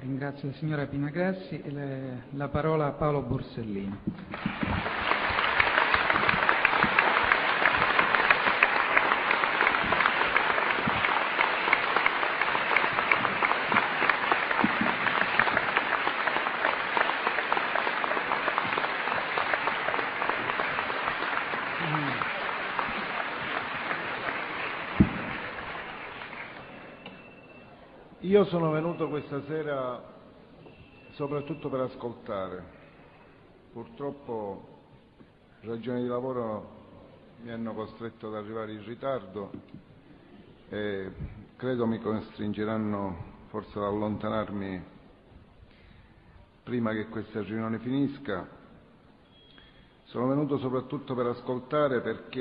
ringrazio la signora Pina Grassi e la parola a Paolo Borsellino. Io sono venuto questa sera soprattutto per ascoltare. Purtroppo ragioni di lavoro mi hanno costretto ad arrivare in ritardo e credo mi costringeranno forse ad allontanarmi prima che questa riunione finisca. Sono venuto soprattutto per ascoltare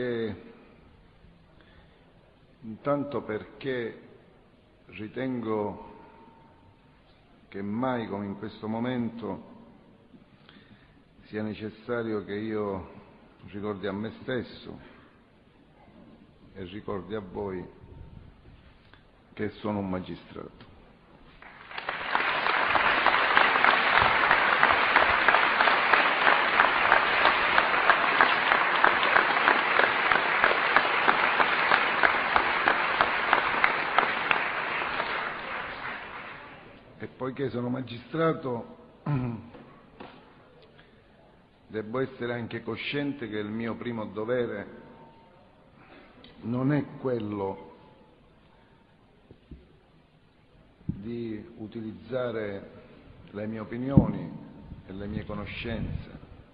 intanto perché ritengo che mai come in questo momento sia necessario che io ricordi a me stesso e ricordi a voi che sono un magistrato. E poiché sono magistrato, devo essere anche cosciente che il mio primo dovere non è quello di utilizzare le mie opinioni e le mie conoscenze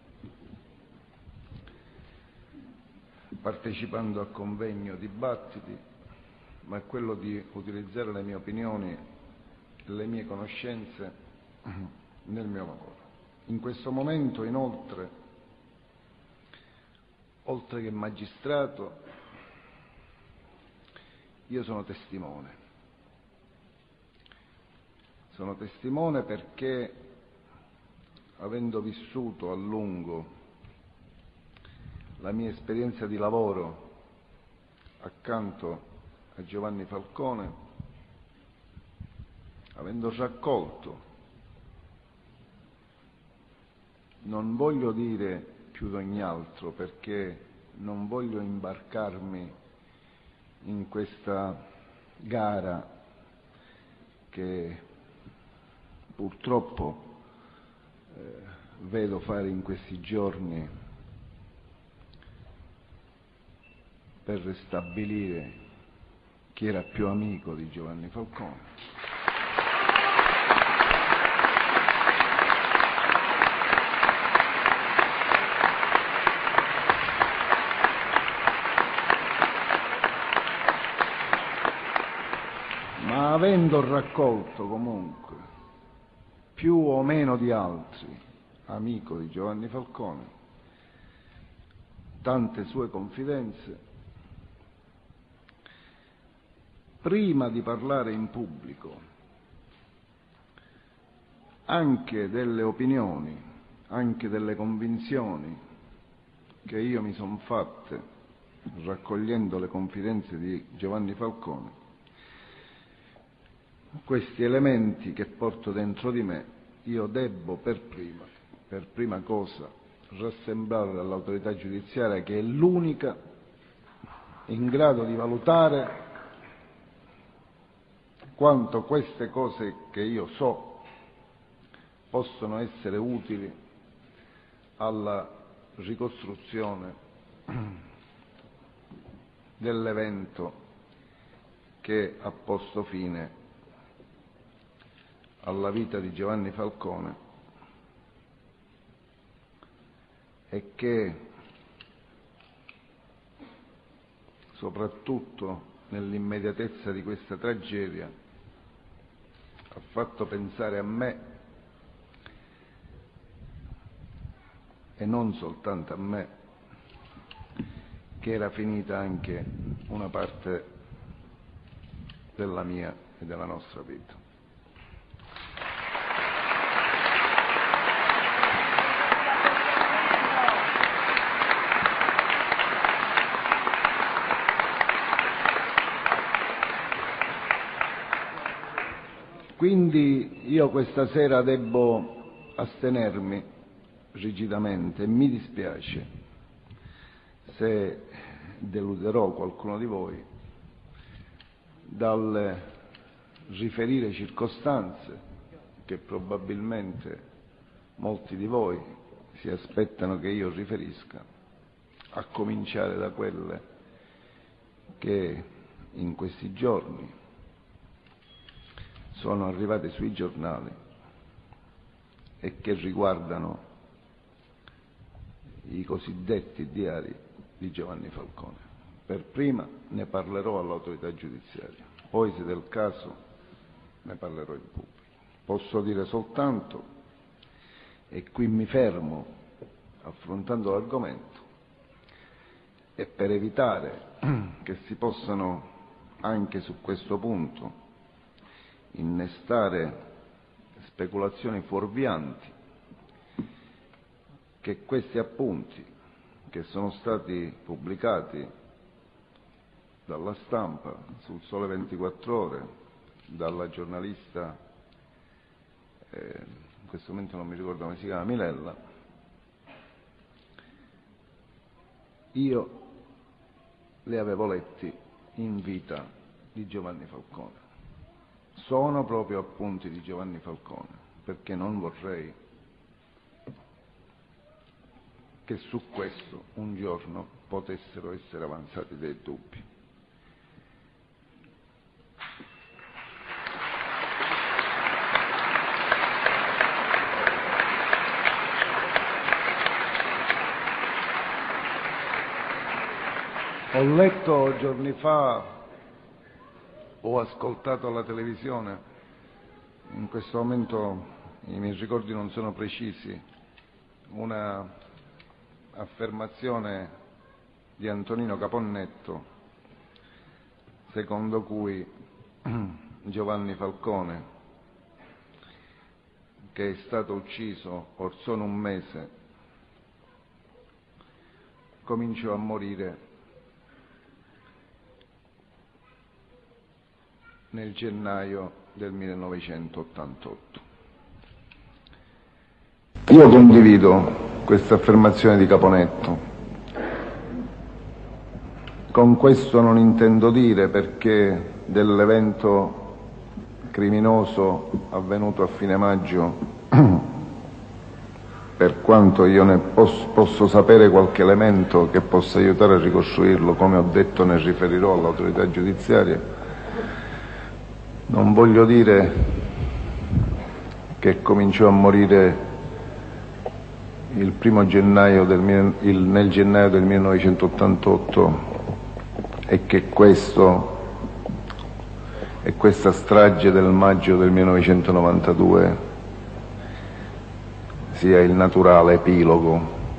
partecipando a convegni o dibattiti, ma è quello di utilizzare le mie opinioni le mie conoscenze nel mio lavoro. In questo momento, inoltre, oltre che magistrato, io sono testimone. Sono testimone perché, avendo vissuto a lungo la mia esperienza di lavoro accanto a Giovanni Falcone, avendo raccolto, non voglio dire più di ogni altro perché non voglio imbarcarmi in questa gara che purtroppo vedo fare in questi giorni per ristabilire chi era più amico di Giovanni Falcone. Ma avendo raccolto comunque più o meno di altri amico di Giovanni Falcone, tante sue confidenze, prima di parlare in pubblico anche delle opinioni, anche delle convinzioni che io mi sono fatte raccogliendo le confidenze di Giovanni Falcone, questi elementi che porto dentro di me, io debbo per prima cosa, rassemblare all'autorità giudiziaria che è l'unica in grado di valutare quanto queste cose che io so possono essere utili alla ricostruzione dell'evento che ha posto fine alla vita di Giovanni Falcone e che, soprattutto nell'immediatezza di questa tragedia, ha fatto pensare a me, e non soltanto a me, che era finita anche una parte della mia e della nostra vita. Quindi io questa sera debbo astenermi rigidamente e mi dispiace se deluderò qualcuno di voi dal riferire circostanze che probabilmente molti di voi si aspettano che io riferisca, a cominciare da quelle che in questi giorni sono arrivate sui giornali e che riguardano i cosiddetti diari di Giovanni Falcone. Per prima ne parlerò all'autorità giudiziaria, poi se del caso ne parlerò in pubblico. Posso dire soltanto, e qui mi fermo affrontando l'argomento, e per evitare che si possano anche su questo punto innestare speculazioni fuorvianti, che questi appunti che sono stati pubblicati dalla stampa sul Sole 24 Ore, dalla giornalista, in questo momento non mi ricordo come si chiama, Milella, io li avevo letti in vita di Giovanni Falcone. Sono proprio appunti di Giovanni Falcone, perché non vorrei che su questo un giorno potessero essere avanzati dei dubbi. Ho letto giorni fa, ho ascoltato alla televisione, in questo momento i miei ricordi non sono precisi, una affermazione di Antonino Caponnetto secondo cui Giovanni Falcone, che è stato ucciso orsone un mese, cominciò a morire nel gennaio del 1988. Io condivido questa affermazione di Caponnetto. Con questo non intendo dire, perché dell'evento criminoso avvenuto a fine maggio, per quanto io ne posso sapere qualche elemento che possa aiutare a ricostruirlo, come ho detto ne riferirò all'autorità giudiziaria, non voglio dire che cominciò a morire il primo gennaio nel gennaio del 1988 e che questa strage del maggio del 1992 sia il naturale epilogo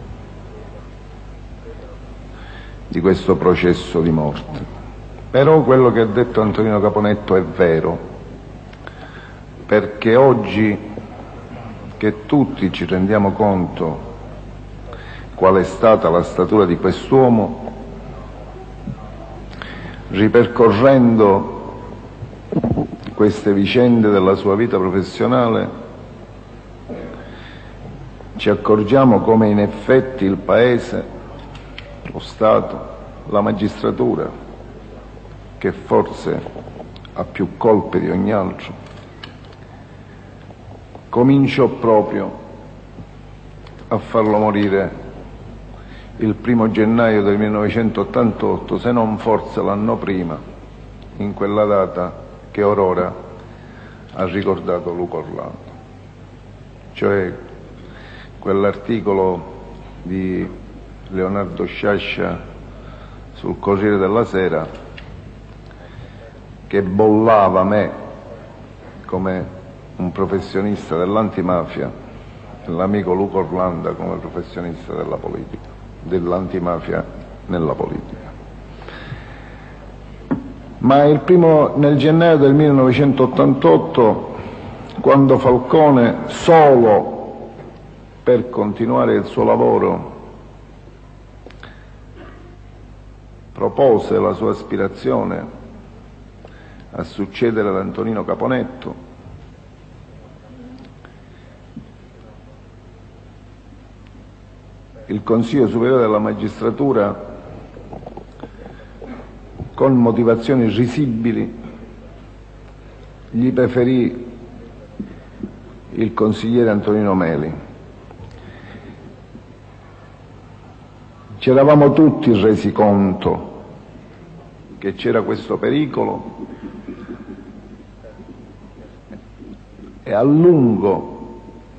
di questo processo di morte. Però quello che ha detto Antonino Caponnetto è vero, perché oggi che tutti ci rendiamo conto qual è stata la statura di quest'uomo, ripercorrendo queste vicende della sua vita professionale, ci accorgiamo come in effetti il Paese, lo Stato, la magistratura, che forse ha più colpe di ogni altro, cominciò proprio a farlo morire il 1° gennaio del 1988, se non forse l'anno prima, in quella data che orora ha ricordato Luca Orlando, cioè quell'articolo di Leonardo Sciascia sul Corriere della Sera che bollava me come un professionista dell'antimafia e l'amico Luca Orlando come professionista della politica, dell'antimafia nella politica. Ma nel gennaio del 1988, quando Falcone, solo per continuare il suo lavoro, propose la sua aspirazione a succedere ad Antonino Caponnetto, il Consiglio Superiore della Magistratura, con motivazioni risibili, gli preferì il consigliere Antonino Meli. Ci eravamo tutti resi conto che c'era questo pericolo e a lungo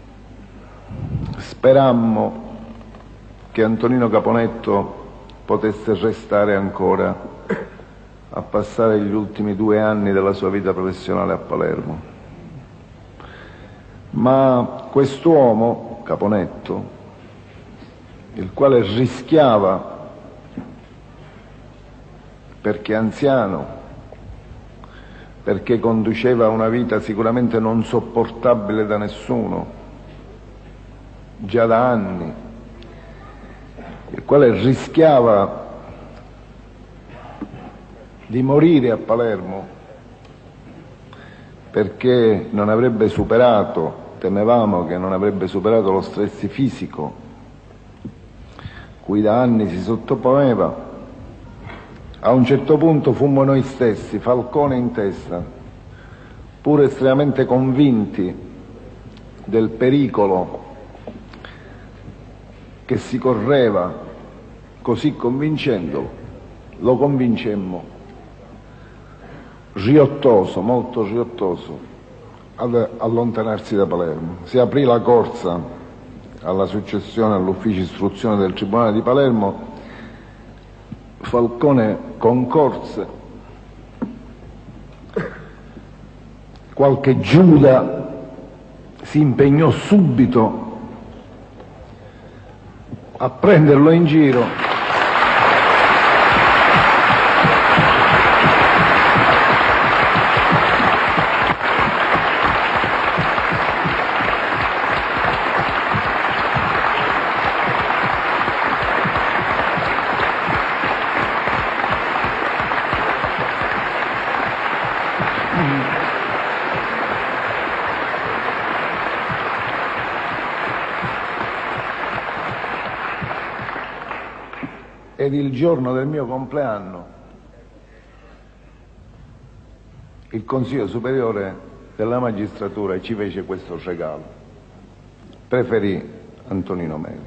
sperammo che Antonino Caponetto potesse restare ancora a passare gli ultimi 2 anni della sua vita professionale a Palermo. Ma quest'uomo, Caponetto, il quale rischiava, perché anziano, perché conduceva una vita sicuramente non sopportabile da nessuno, già da anni, il quale rischiava di morire a Palermo perché non avrebbe superato, temevamo che non avrebbe superato lo stress fisico cui da anni si sottoponeva. A un certo punto fummo noi stessi, Falcone in testa, pur estremamente convinti del pericolo che si correva, così convincendolo, lo convincemmo, riottoso, molto riottoso, ad allontanarsi da Palermo. Si aprì la corsa alla successione all'ufficio istruzione del Tribunale di Palermo. Falcone concorse, qualche Giuda si impegnò subito a prenderlo in giro ed il giorno del mio compleanno il Consiglio Superiore della Magistratura ci fece questo regalo. Preferì Antonino Meli.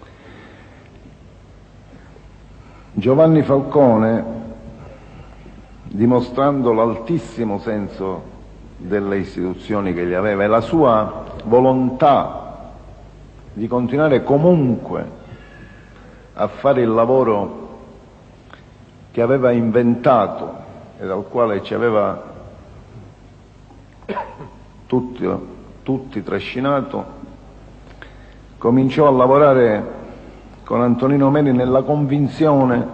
Giovanni Falcone, dimostrando l'altissimo senso delle istituzioni che gli aveva e la sua volontà di continuare comunque a fare il lavoro che aveva inventato e dal quale ci aveva tutti trascinato, cominciò a lavorare con Antonino Meli nella convinzione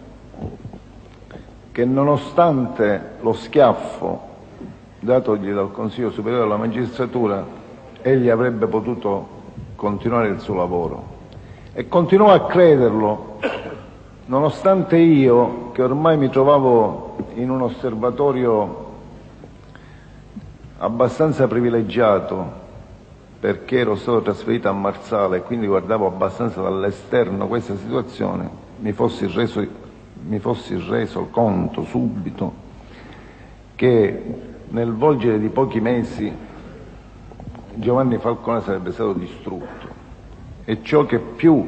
che, nonostante lo schiaffo datogli dal Consiglio Superiore della Magistratura, egli avrebbe potuto continuare il suo lavoro. E continuò a crederlo, nonostante io, che ormai mi trovavo in un osservatorio abbastanza privilegiato, perché ero stato trasferito a Marsala e quindi guardavo abbastanza dall'esterno questa situazione, mi fossi reso conto subito che nel volgere di pochi mesi Giovanni Falcone sarebbe stato distrutto. E ciò che più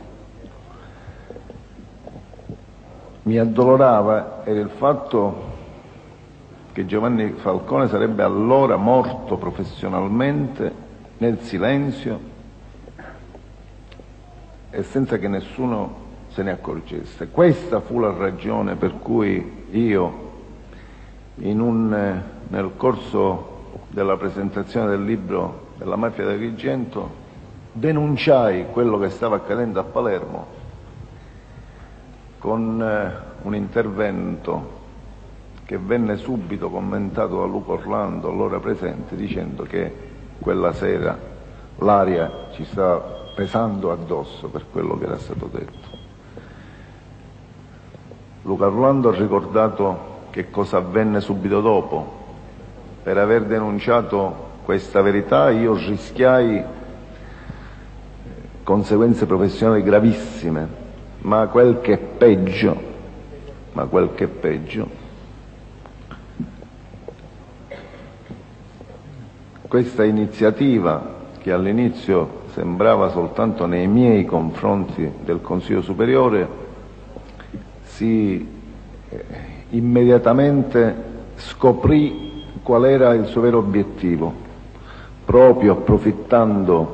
mi addolorava era il fatto che Giovanni Falcone sarebbe allora morto professionalmente nel silenzio e senza che nessuno se ne accorgesse. Questa fu la ragione per cui io, nel corso della presentazione del libro della mafia di Agrigento, denunciai quello che stava accadendo a Palermo con un intervento che venne subito commentato da Luca Orlando, allora presente, dicendo che quella sera l'aria ci stava pesando addosso per quello che era stato detto. Luca Orlando ha ricordato che cosa avvenne subito dopo. Per aver denunciato questa verità io rischiai conseguenze professionali gravissime, ma quel che è peggio, questa iniziativa che all'inizio sembrava soltanto nei miei confronti del Consiglio Superiore si immediatamente scoprì qual era il suo vero obiettivo, proprio approfittando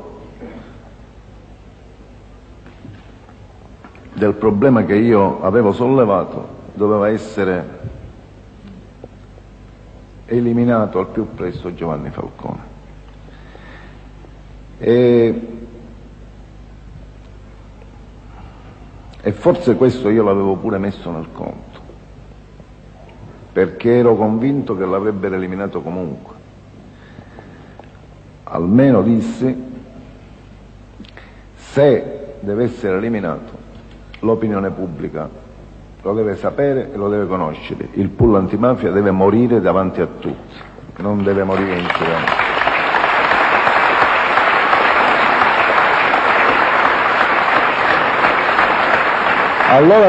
del problema che io avevo sollevato, doveva essere eliminato al più presto Giovanni Falcone. E forse questo io l'avevo pure messo nel conto, perché ero convinto che l'avrebbero eliminato comunque. Almeno dissi, se deve essere eliminato, l'opinione pubblica lo deve sapere e lo deve conoscere. Il pool antimafia deve morire davanti a tutti, non deve morire in silenzio. Allora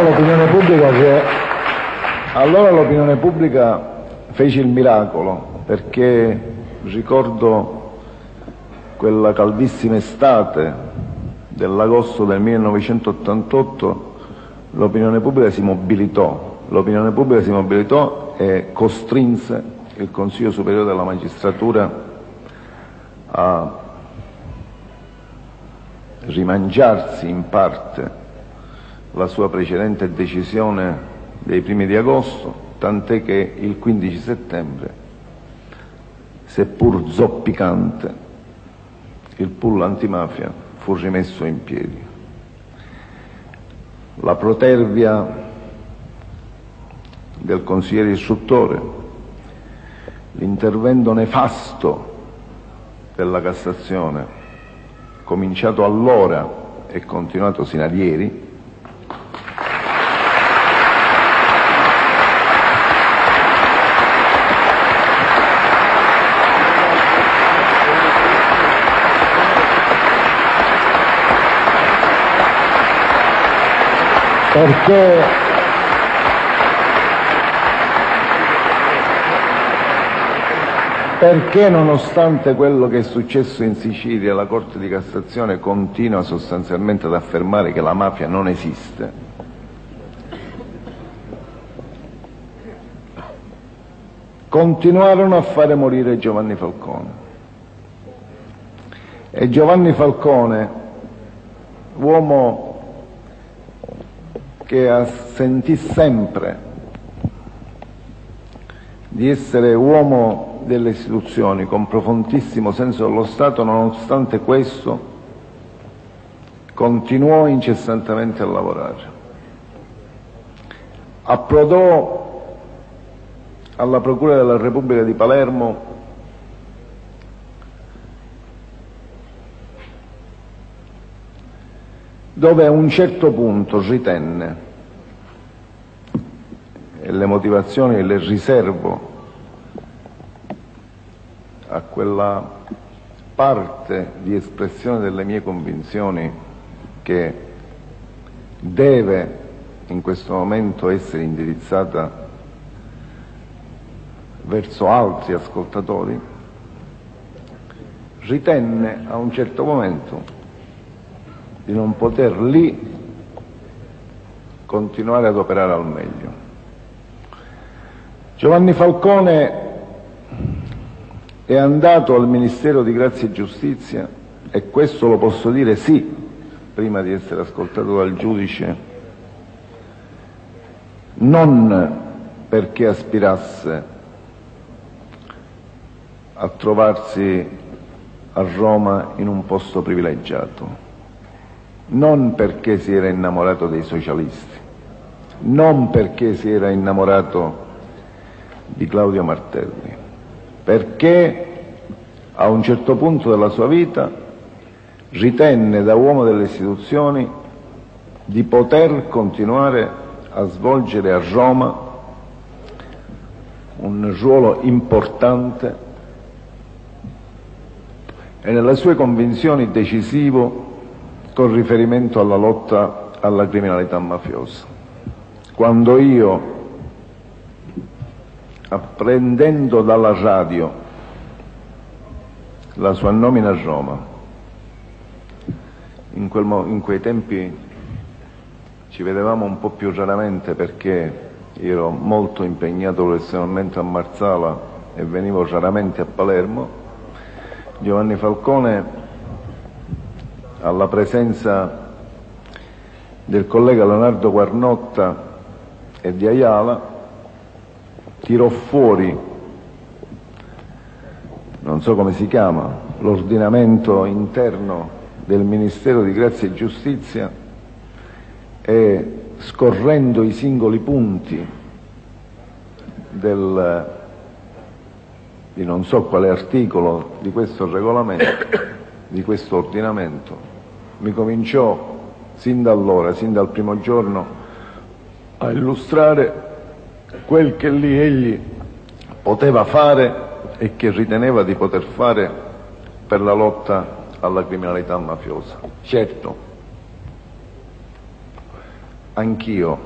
l'opinione pubblica fece il miracolo, perché ricordo quella caldissima estate dell'agosto del 1988, l'opinione pubblica si mobilitò e costrinse il Consiglio Superiore della Magistratura a rimangiarsi in parte la sua precedente decisione dei primi di agosto, tant'è che il 15 settembre, seppur zoppicante, il pool antimafia fu rimesso in piedi. La protervia del consigliere istruttore, l'intervento nefasto della Cassazione, cominciato allora e continuato sino a ieri, perché nonostante quello che è successo in Sicilia, la Corte di Cassazione continua sostanzialmente ad affermare che la mafia non esiste. Continuarono a fare morire Giovanni Falcone. E Giovanni Falcone, uomo che sentì sempre di essere uomo delle istituzioni con profondissimo senso dello Stato, nonostante questo continuò incessantemente a lavorare. Approdò alla Procura della Repubblica di Palermo dove a un certo punto ritenne, e le motivazioni le riservo a quella parte di espressione delle mie convinzioni che deve in questo momento essere indirizzata verso altri ascoltatori, ritenne a un certo momento di non poter lì continuare ad operare al meglio. Giovanni Falcone è andato al Ministero di Grazia e Giustizia, e questo lo posso dire sì, prima di essere ascoltato dal giudice, non perché aspirasse a trovarsi a Roma in un posto privilegiato, non perché si era innamorato dei socialisti, non perché si era innamorato di Claudio Martelli, perché a un certo punto della sua vita ritenne, da uomo delle istituzioni, di poter continuare a svolgere a Roma un ruolo importante e nelle sue convinzioni decisivo con riferimento alla lotta alla criminalità mafiosa. Quando io, apprendendo dalla radio la sua nomina a Roma, in quei tempi ci vedevamo un po' più raramente perché ero molto impegnato professionalmente a Marsala e venivo raramente a Palermo. Giovanni Falcone, alla presenza del collega Leonardo Guarnotta e di Ayala, tirò fuori, non so come si chiama, l'ordinamento interno del Ministero di Grazia e Giustizia e, scorrendo i singoli punti di non so quale articolo di questo regolamento, di questo ordinamento, mi cominciò sin da allora, sin dal primo giorno, a illustrare quel che lì egli poteva fare e che riteneva di poter fare per la lotta alla criminalità mafiosa. Certo, anch'io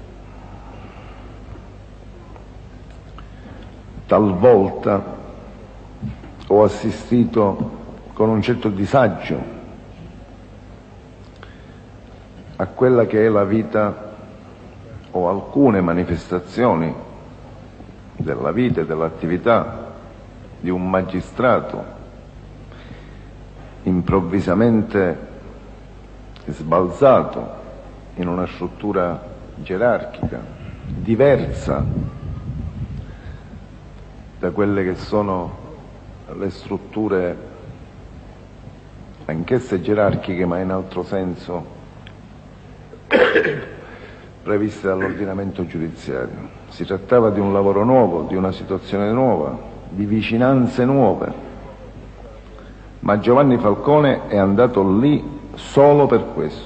talvolta ho assistito con un certo disagio a quella che è la vita o alcune manifestazioni della vita e dell'attività di un magistrato improvvisamente sbalzato in una struttura gerarchica diversa da quelle che sono le strutture anch'esse gerarchiche ma in altro senso previste dall'ordinamento giudiziario. Si trattava di un lavoro nuovo, di una situazione nuova, di vicinanze nuove, ma Giovanni Falcone è andato lì solo per questo,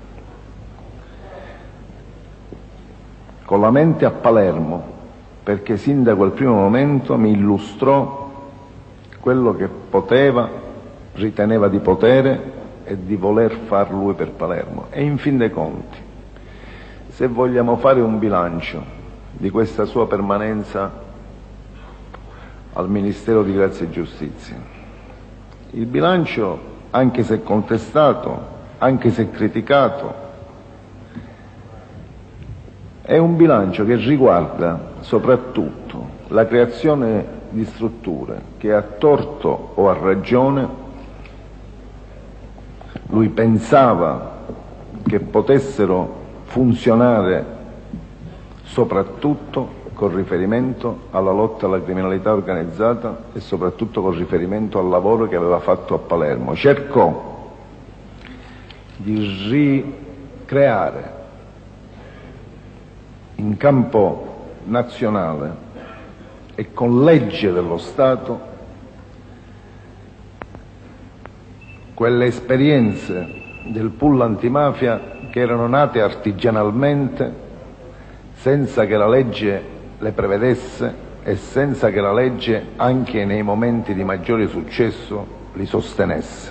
con la mente a Palermo, perché sin da quel primo momento mi illustrò quello che poteva, riteneva di potere e di voler far lui per Palermo. E in fin dei conti, se vogliamo fare un bilancio di questa sua permanenza al Ministero di Grazia e Giustizia, il bilancio, anche se contestato, anche se criticato, è un bilancio che riguarda soprattutto la creazione di strutture che a torto o a ragione lui pensava che potessero funzionare soprattutto con riferimento alla lotta alla criminalità organizzata e soprattutto con riferimento al lavoro che aveva fatto a Palermo. Cercò di ricreare in campo nazionale e con legge dello Stato quelle esperienze del pool antimafia che erano nate artigianalmente senza che la legge le prevedesse e senza che la legge, anche nei momenti di maggiore successo, li sostenesse.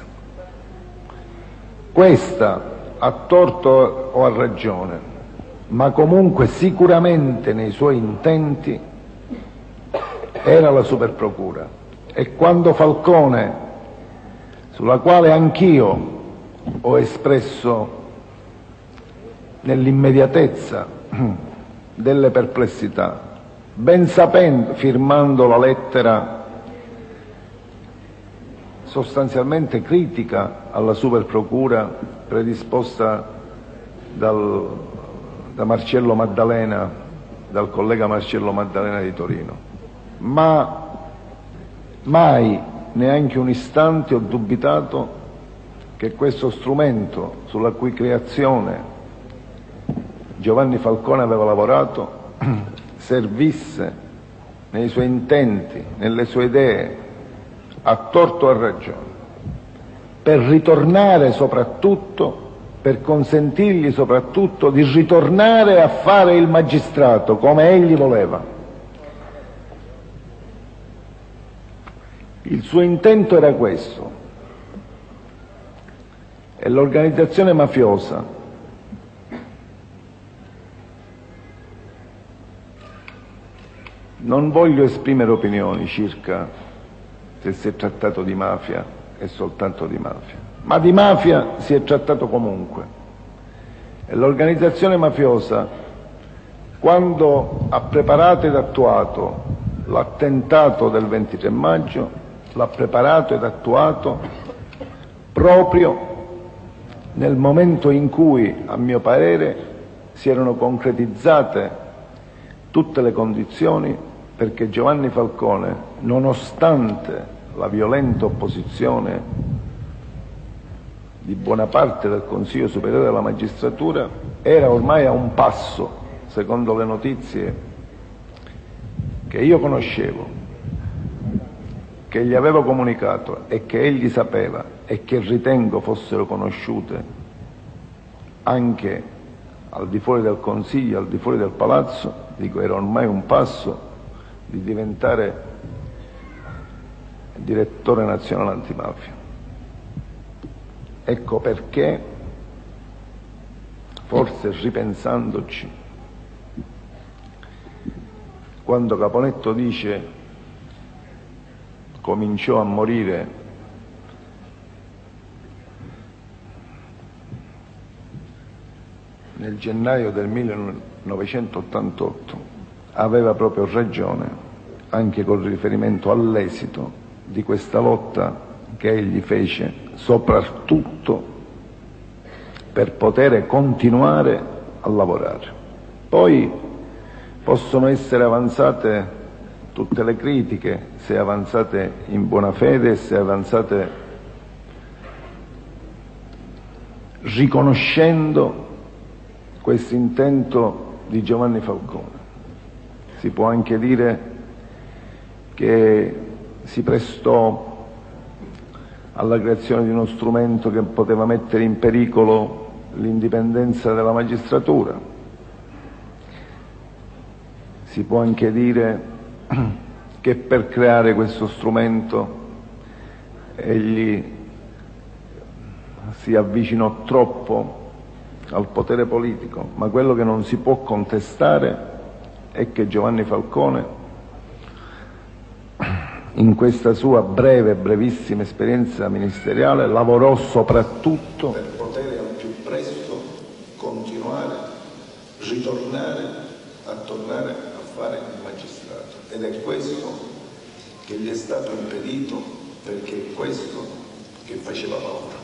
Questa, a torto o a ragione, ma comunque sicuramente nei suoi intenti, era la superprocura. E quando Falcone, sulla quale anch'io ho espresso nell'immediatezza delle perplessità, ben sapendo, firmando la lettera sostanzialmente critica alla superprocura predisposta da Marcello Maddalena, dal collega Marcello Maddalena di Torino, ma mai, neanche un istante, ho dubitato che questo strumento sulla cui creazione Giovanni Falcone aveva lavorato servisse nei suoi intenti, nelle sue idee, a torto o a ragione, per ritornare soprattutto, per consentirgli soprattutto di ritornare a fare il magistrato come egli voleva. Il suo intento era questo, e l'organizzazione mafiosa non voglio esprimere opinioni circa se si è trattato di mafia e soltanto di mafia, ma di mafia si è trattato comunque. E l'organizzazione mafiosa, quando ha preparato ed attuato l'attentato del 23 maggio, l'ha preparato ed attuato proprio nel momento in cui, a mio parere, si erano concretizzate tutte le condizioni perché Giovanni Falcone, nonostante la violenta opposizione di buona parte del Consiglio Superiore della Magistratura, era ormai a un passo, secondo le notizie che io conoscevo, che gli avevo comunicato e che egli sapeva e che ritengo fossero conosciute anche al di fuori del Consiglio, al di fuori del Palazzo, dico, era ormai un passo di diventare direttore nazionale antimafia. Ecco perché, forse ripensandoci, quando Caponetto dice cominciò a morire nel gennaio del 1988, aveva proprio ragione, anche con riferimento all'esito di questa lotta che egli fece, soprattutto per poter continuare a lavorare. Poi possono essere avanzate tutte le critiche, se avanzate in buona fede, se avanzate riconoscendo questo intento di Giovanni Falcone. Si può anche dire che si prestò alla creazione di uno strumento che poteva mettere in pericolo l'indipendenza della magistratura. Si può anche dire che per creare questo strumento egli si avvicinò troppo al potere politico, ma quello che non si può contestare è che Giovanni Falcone, in questa sua brevissima esperienza ministeriale, lavorò soprattutto per poter al più presto continuare, tornare a fare il magistrato. Ed è questo che gli è stato impedito, perché è questo che faceva paura.